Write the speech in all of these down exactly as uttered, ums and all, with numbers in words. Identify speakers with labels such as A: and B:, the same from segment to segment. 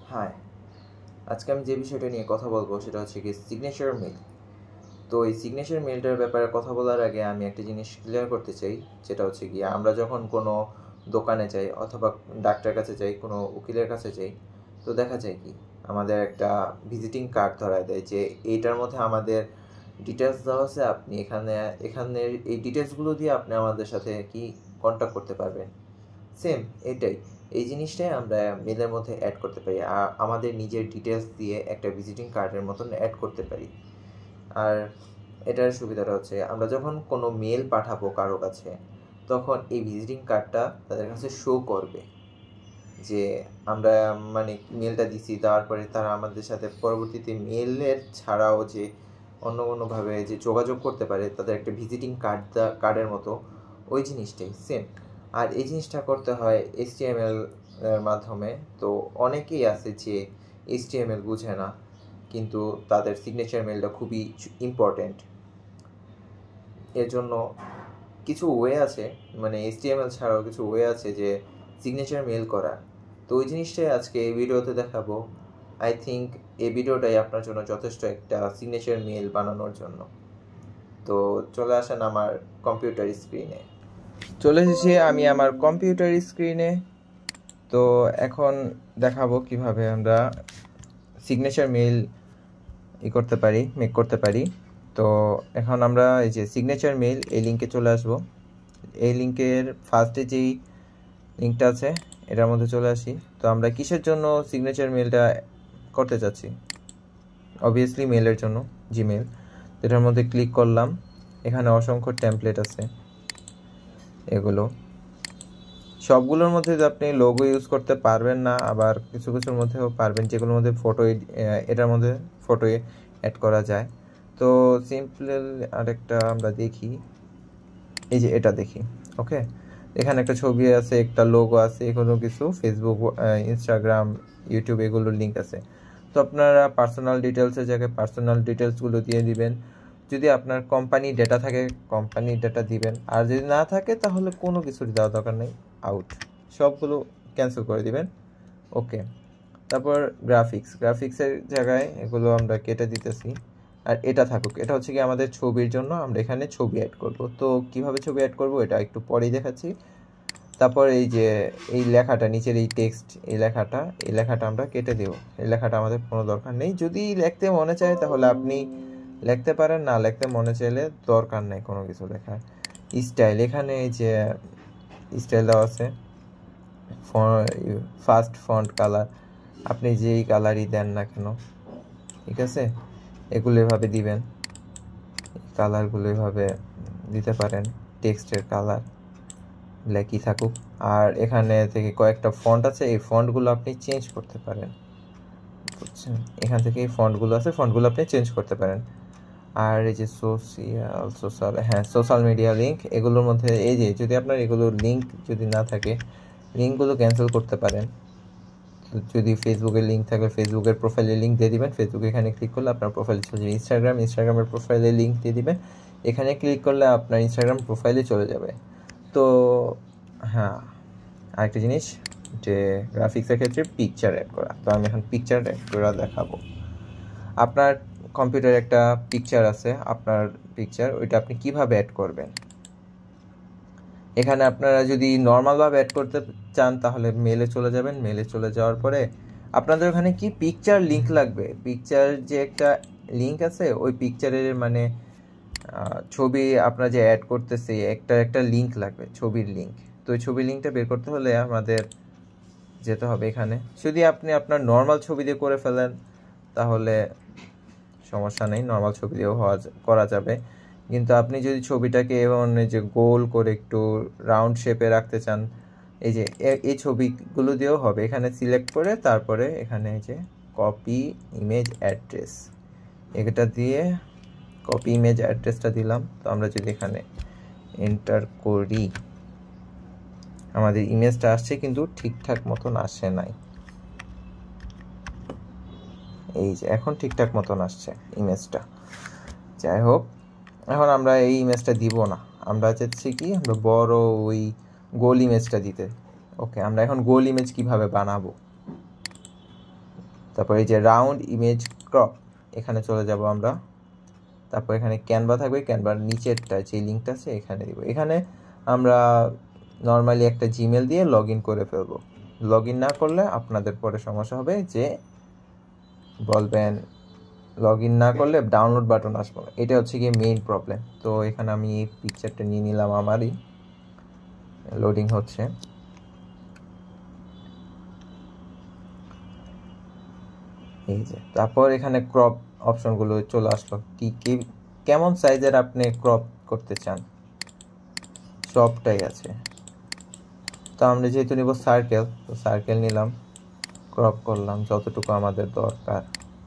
A: High, আজকে আমি যে বিষয়টা নিয়ে কথা বলবো সেটা হচ্ছে কি সিগনেচার মেইল। তো এই সিগনেচার মেইলটার ব্যাপারে কথা বলার আগে আমি একটা জিনিস ক্লিয়ার করতে চাই, যেটা হচ্ছে কি আমরা যখন কোনো দোকানে যাই অথবা ডাক্তারের কাছে যাই, কোনো উকিলের কাছে যাই, তো দেখা যায় কি আমাদের একটা ভিজিটিং কার্ড ধরায় দেয় যে এইটার মধ্যে আমাদের ডিটেলস দেওয়া আছে, আপনি এখানে এখানের এই ডিটেলসগুলো দিয়ে আপনি আমাদের সাথে কি কন্ট্যাক্ট করতে পারবেন। সেম এটাই, এই জিনিসটাই আমরা মেলের মধ্যে অ্যাড করতে পারি, আর আমাদের নিজের ডিটেলস দিয়ে একটা ভিজিটিং কার্ডের মতন অ্যাড করতে পারি। আর এটার সুবিধাটা হচ্ছে আমরা যখন কোনো মেল পাঠাবো কারো কাছে, তখন এই ভিজিটিং কার্ডটা তাদের কাছে শো করবে যে আমরা মানে মেলটা দিছি, তারপরে তারা আমাদের সাথে পরবর্তীতে মেলের ছাড়াও যে অন্য কোনোভাবে যে যোগাযোগ করতে পারে, তাদের একটা ভিজিটিং কার্ড কার্ডের মতো ওই জিনিসটাই সেম। আর এই জিনিসটা করতে হয় এইচ টি এম এল এর মাধ্যমে। তো অনেকেই আছে যে এইচ টি এম এল বুঝে না, কিন্তু তাদের সিগনেচার মেলটা খুবই ইম্পর্ট্যান্ট। এর জন্য কিছু ওয়ে আছে, মানে এইচ টি এম এল ছাড়াও কিছু ওয়ে আছে যে সিগনেচার মেল করা। তো ওই জিনিসটাই আজকে এই ভিডিওতে দেখাবো। আই থিঙ্ক এই ভিডিওটাই আপনার জন্য যথেষ্ট একটা সিগনেচার মেল বানানোর জন্য। তো চলে আসেন আমার কম্পিউটার স্ক্রিনে। চলে এসেছি আমি আমার কম্পিউটার স্ক্রিনে। তো এখন দেখাবো কিভাবে আমরা সিগনেচার মেল ই করতে পারি, মেক করতে পারি। তো এখন আমরা এই যে সিগনেচার মেল, এই লিঙ্কে চলে আসব। এই লিঙ্কের ফার্স্টে যেই লিঙ্কটা আছে এটার মধ্যে চলে আসি। তো আমরা কিসের জন্য সিগনেচার মেলটা করতে চাচ্ছি? অবভিয়াসলি মেলের জন্য, জিমেল। এটার মধ্যে ক্লিক করলাম। এখানে অসংখ্য টেমপ্লেট আছে, এগুলো সবগুলোর মধ্যে আপনি লোগো ইউজ করতে পারবেন না, আবার কিছু কিছুর মধ্যেও পারবেন, যেগুলোর মধ্যে ফটো, এটার মধ্যে ফটো অ্যাড করা যায়। তো সিম্পল আরেকটা আমরা দেখি, এই যে এটা দেখি। ওকে, এখানে একটা ছবি আছে, একটা লোগো আছে, এগুলো কিছু ফেসবুক, ইনস্টাগ্রাম, ইউটিউব এগুলোর লিঙ্ক আছে। তো আপনারা পার্সোনাল ডিটেলসের জায়গায় পার্সোনাল ডিটেলসগুলো দিয়ে দিবেন। যদি আপনার কোম্পানি ডেটা থাকে কোম্পানি ডেটা দিবেন, আর যদি না থাকে তাহলে কোনো কিছু দেওয়ার দরকার নেই, আউট, সবগুলো ক্যান্সেল করে দিবেন। ওকে, তারপর গ্রাফিক্স, গ্রাফিক্সের জায়গায় এগুলো আমরা কেটে দিতেছি। আর এটা থাকুক, এটা হচ্ছে কি আমাদের ছবির জন্য, আমরা এখানে ছবি অ্যাড করব। তো কিভাবে ছবি অ্যাড করব এটা একটু পরেই দেখাচ্ছি। তারপর এই যে এই লেখাটা, নিচের এই টেক্সট, এই লেখাটা এই লেখাটা আমরা কেটে দেব। এই লেখাটা আমাদের কোনো দরকার নেই। যদি লিখতে মনে চায় তাহলে আপনি লিখতে পারেন, না লিখতে মনে চাইলে দরকার নেই কোনো কিছু লেখার। স্টাইল, এখানে এই যে স্টাইল দেওয়া আছে, ফার্স্ট ফন্ট কালার, আপনি যেই কালারই দেন না কেন, ঠিক আছে, এগুলো এভাবে দিবেন, কালারগুলো এভাবে দিতে পারেন। টেক্সটের কালার ব্ল্যাকই থাকুক। আর এখানে থেকে কয়েকটা ফন্ট আছে, এই ফন্টগুলো আপনি চেঞ্জ করতে পারেন, বুঝছেন? এখান থেকে এই ফন্টগুলো আছে, ফন্টগুলো আপনি চেঞ্জ করতে পারেন। আর এই যে সোশিয়াল সোশ্যাল হ্যাঁ সোশ্যাল মিডিয়া লিঙ্ক, এগুলোর মধ্যে এই যে যদি আপনার এগুলোর লিঙ্ক যদি না থাকে, লিঙ্কগুলো ক্যান্সেল করতে পারেন। যদি ফেসবুকের লিঙ্ক থাকে ফেসবুকের প্রোফাইলের লিঙ্ক দিয়ে দিবেন, ফেসবুকে এখানে ক্লিক করলে আপনার প্রোফাইলে চলে যাবে। ইনস্টাগ্রাম, ইনস্টাগ্রামের প্রোফাইলের লিঙ্ক দিয়ে দিবেন, এখানে ক্লিক করলে আপনার ইনস্টাগ্রাম প্রোফাইলে চলে যাবে। তো হ্যাঁ, আরেকটা জিনিস যে গ্রাফিক্সের ক্ষেত্রে পিকচার অ্যাড করা। তো আমি এখন পিকচার অ্যাড করা দেখাবো। আপনার কম্পিউটারে একটা পিকচার আছে, আপনার পিকচার, ওইটা আপনি কিভাবে অ্যাড করবেন? এখানে আপনারা যদি নর্মালভাবে অ্যাড করতে চান তাহলে মেলে চলে যাবেন। মেলে চলে যাওয়ার পরে আপনাদের ওখানে কি পিকচার লিঙ্ক লাগবে, পিকচার যে একটা লিঙ্ক আছে, ওই পিকচারের মানে ছবি আপনারা যে অ্যাড করতেছে একটা একটা লিঙ্ক লাগবে, ছবির লিঙ্ক। তো ওই ছবির লিঙ্কটা বের করতে হলে আমাদের যেতে হবে এখানে। যদি আপনি আপনার নর্মাল ছবি দিয়ে করে ফেলেন তাহলে সমস্যা নেই, নর্মাল ছবি দিয়েও হওয়া করা যাবে। কিন্তু আপনি যদি ছবিটাকে এমন যে গোল করে একটু রাউন্ড শেপে রাখতে চান, এই যে এই ছবিগুলো দিয়েও হবে। এখানে সিলেক্ট করে তারপরে এখানে এই যে কপি ইমেজ অ্যাড্রেস, এটা দিয়ে কপি ইমেজ অ্যাড্রেসটা দিলাম। তো আমরা যদি এখানে এন্টার করি, আমাদের ইমেজটা আসছে কিন্তু ঠিকঠাক মতন আসে নাই। এই যে এখন ঠিকঠাক মতন আসছে ইমেজটা। যাই হোক, এখন আমরা এই ইমেজটা দিব না, আমরা চাচ্ছি কি আমরা বড় ওই গোল ইমেজটা দিতে। ওকে, আমরা এখন গোল ইমেজ কিভাবে বানাবো তারপর এই যে রাউন্ড ইমেজ ক্রপ, এখানে চলে যাব আমরা। তারপর এখানে ক্যানভা থাকবে, ক্যানভার নিচেরটা যে লিঙ্কটা আছে এখানে দিব। এখানে আমরা নর্মালি একটা জিমেল দিয়ে লগ ইন করে ফেলবো। লগ ইন না করলে আপনাদের পরে সমস্যা হবে, যে বলবেন লগ ইন না করলে ডাউনলোড বাটন আসবো না, এটা হচ্ছে গিয়ে মেইন প্রবলেম। তো এখানে আমি এই পিকচারটা নিয়ে নিলাম, আমারই লোডিং হচ্ছে। এই যে তারপর এখানে ক্রপ অপশনগুলো চলে আসলো, কি কি কেমন সাইজের আপনি ক্রপ করতে চান সবটাই আছে। তো আমরা যেহেতু নিব সার্কেল, তো সার্কেল নিলাম, ক্রপ করলাম যতটুকু আমাদের দরকার,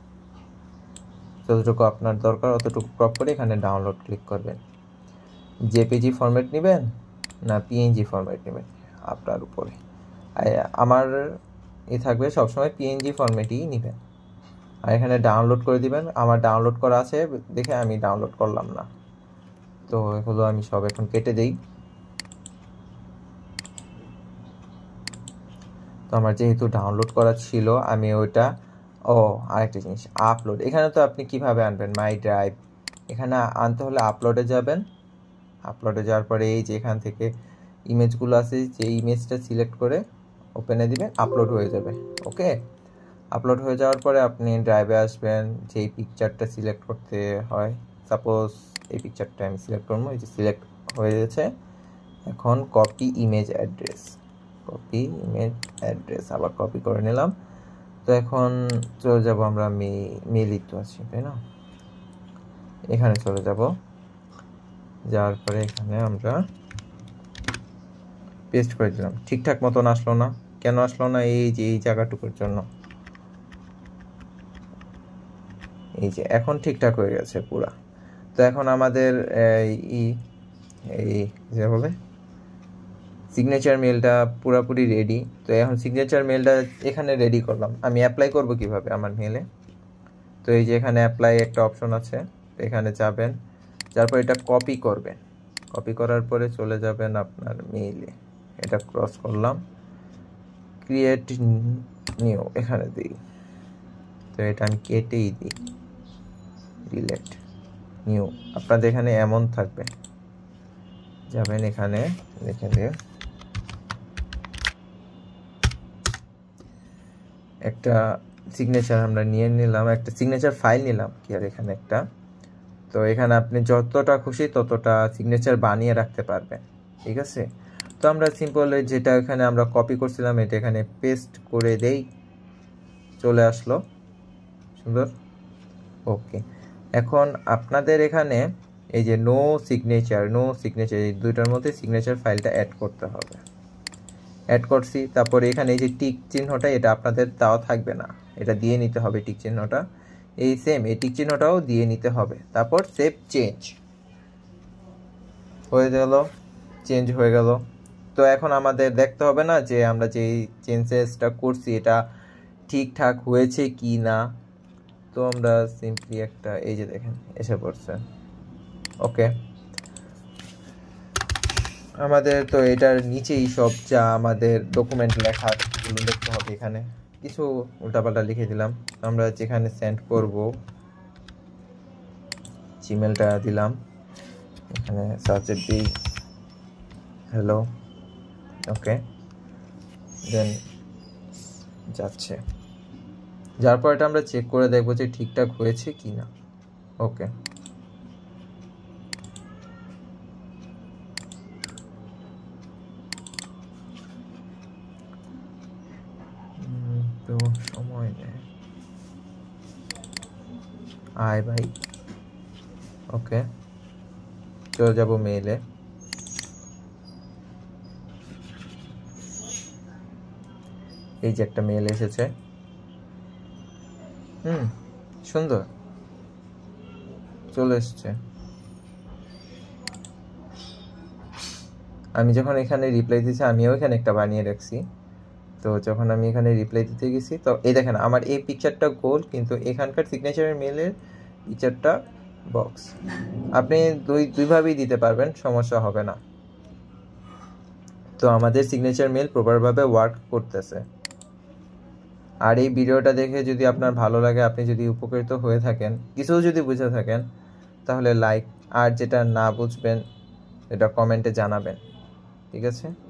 A: যতটুকু আপনার দরকার অতটুকু ক্রপ করে এখানে ডাউনলোড ক্লিক করবেন। জেপিজি ফরম্যাট নেবেন না পিএনজি ফরম্যাট নেবেন আপনার উপরে। আমার এ থাকবে সবসময় পিএনজি ফরম্যাটই নেবেন, আর এখানে ডাউনলোড করে দিবেন। আমার ডাউনলোড করা আছে দেখে আমি ডাউনলোড করলাম না, তো এগুলো আমি সব এখন কেটে দিই। তো আমার যেহেতু ডাউনলোড করা ছিল আমি ওইটা, ও আরেকটা জিনিস আপলোড, এখানে তো আপনি কিভাবে আনবেন মাই ড্রাইভ, এখানে আনতে হলে আপলোডে যাবেন। আপলোডে যাওয়ার পরে এই যে এখান থেকে ইমেজগুলো আছে, যে ইমেজটা সিলেক্ট করে ওপেনে দিবেন, আপলোড হয়ে যাবে। ওকে, আপলোড হয়ে যাওয়ার পরে আপনি ড্রাইভে আসবেন, যেই পিকচারটা সিলেক্ট করতে হয়, সাপোজ এই পিকচারটা আমি সিলেক্ট করবো, এই যে সিলেক্ট হয়ে গেছে। এখন copy image address, copy image address আবার কপি করে নিলাম। তো এখন চলে যাব আমরা মেইলই তো আছি তাই না, এখানে চলে যাব। যাওয়ার পরে এখানে আমরা পেস্ট করে দিলাম। ঠিকঠাক মতন আসলো না, কেন আসলো না? এই যে এই জায়গাটুকুর জন্য। এই যে এখন ঠিকঠাক হয়ে গেছে পুরা। তো এখন আমাদের এই এই যে বলে সিগনেচার মেলটা পুরোপুরি রেডি। তো এখন সিগনেচার মেলটা এখানে রেডি করলাম, আমি অ্যাপ্লাই করব কিভাবে আমার মেলে। তো এই যে এখানে অ্যাপ্লাই একটা অপশন আছে, এখানে যাবেন, তারপর এটা কপি করবেন। কপি করার পরে চলে যাবেন আপনার মেইলে, এটা ক্রস করলাম, ক্রিয়েট নিউ এখানে দিই। তো এটা আমি কেটেই দিই, ডিলেট নিউ। আপনাদের এখানে এমন থাকবে, যাবেন এখানে লিখে দিয়ে একটা সিগনেচার আমরা নিয়ে নিলাম, একটা সিগনেচার ফাইল নিলাম কি আর এখানে একটা। তো এখানে আপনি যতটা খুশি ততটা সিগনেচার বানিয়ে রাখতে পারবেন, ঠিক আছে। তো আমরা সিম্পল যেটা এখানে আমরা কপি করছিলাম এটা এখানে পেস্ট করে দেই, চলে আসলো সুন্দর। ওকে, এখন আপনাদের এখানে এই যে নো সিগনেচার, নো সিগনেচার এই দুইটার মধ্যে সিগনেচার ফাইলটা অ্যাড করতে হবে। অ্যাড করছি, তারপরে এখানে এই যে টিক চিহ্নটা এটা আপনাদের তাও থাকবে না, এটা দিয়ে নিতে হবে টিক চিহ্নটা। এই সেম এই টিক চিহ্নটাও দিয়ে নিতে হবে। তারপর সেভ চেঞ্জ হয়ে গেল, চেঞ্জ হয়ে গেল। তো এখন আমাদের দেখতে হবে না যে আমরা যে চেঞ্জেসটা করছি এটা ঠিকঠাক হয়েছে কি না। তো আমরা সিম্পলি একটা এই যে দেখেন এসে পড়ছে। ওকে, আমাদের তো এটার নিচেই সব যা আমাদের ডকুমেন্ট লেখা এগুলো দেখতে হবে। এখানে কিছু উল্টাপাল্টা লিখে দিলাম। আমরা যেখানে সেন্ড করব জিমেলটা দিলাম, এখানে সাবজেক্ট দিই হ্যালো। ওকে, দেন যাচ্ছে, যার পর এটা আমরা চেক করে দেখবো যে ঠিকঠাক হয়েছে কি না। ওকে, তো সময় নেই আয় ভাই। ওকে, চলে যাব মেইলে। এই যে একটা মেইল এসেছে, হুম সুন্দর চলে এসছে। আমি যখন এখানে রিপ্লাই দিয়েছি আমিও এখানে একটা বানিয়ে রাখছি। তো যখন আমি এখানে রিপ্লাই দিতে গেছি তো এই দেখেন আমার এই পিকচারটা গোল, কিন্তু এখানকার সিগনেচারের মেলের পিকচারটা বক্স। আপনি দুই দুইভাবেই দিতে পারবেন, সমস্যা হবে না। তো আমাদের সিগনেচার মেল প্রপারভাবে ওয়ার্ক করতেছে। আর এই ভিডিওটা দেখে যদি আপনার ভালো লাগে, আপনি যদি উপকৃত হয়ে থাকেন, কিছু যদি বুঝে থাকেন, তাহলে লাইক, আর যেটা না বুঝবেন এটা কমেন্টে জানাবেন। ঠিক আছে।